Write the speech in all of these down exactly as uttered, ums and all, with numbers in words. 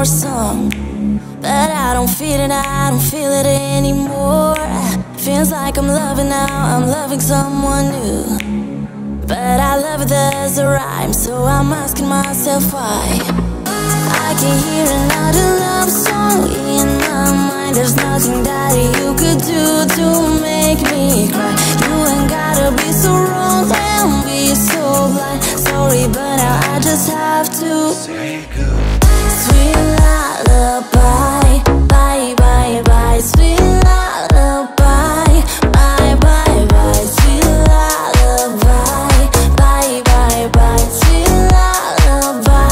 our song, but I don't feel it, I don't feel it anymore. Feels like I'm loving now, I'm loving someone new, but I love it as a rhyme, so I'm asking myself why. I can hear another love song in my mind. There's nothing that you could do to make me cry. You ain't gotta be so wrong and be so blind. Sorry, but now I just have to say goodbye. Sweet lullaby, bye bye bye. Sweet lullaby, bye bye bye. Sweet lullaby, bye bye bye. Sweet lullaby.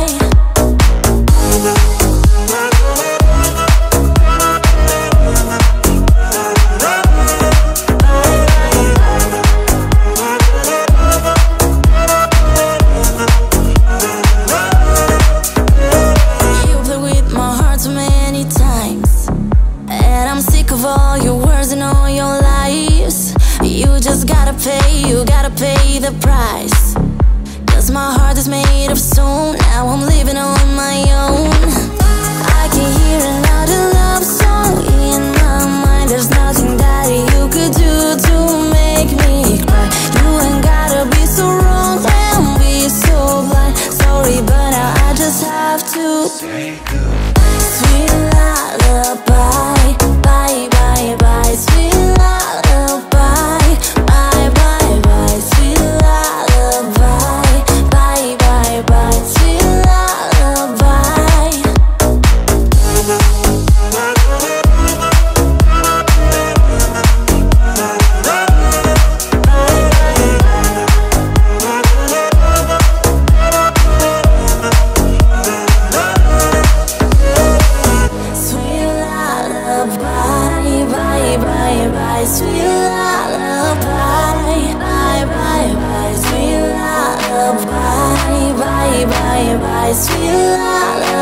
You gotta pay the price, 'cause my heart is made of stone. Now I'm living on my own. I can hear another love song in my mind. There's nothing that you could do to make me cry. You ain't gotta be so wrong and be so blind. Sorry, but now I just have to say goodbye. Sweet lullaby, bye bye bye. Sweet lullaby, bye bye bye. Sweet lullaby, bye bye bye. Sweet lullaby. Sweet lullaby, bye bye bye. Sweet lullaby, bye bye bye. Sweet lullaby, bye bye bye. Sweet lullaby.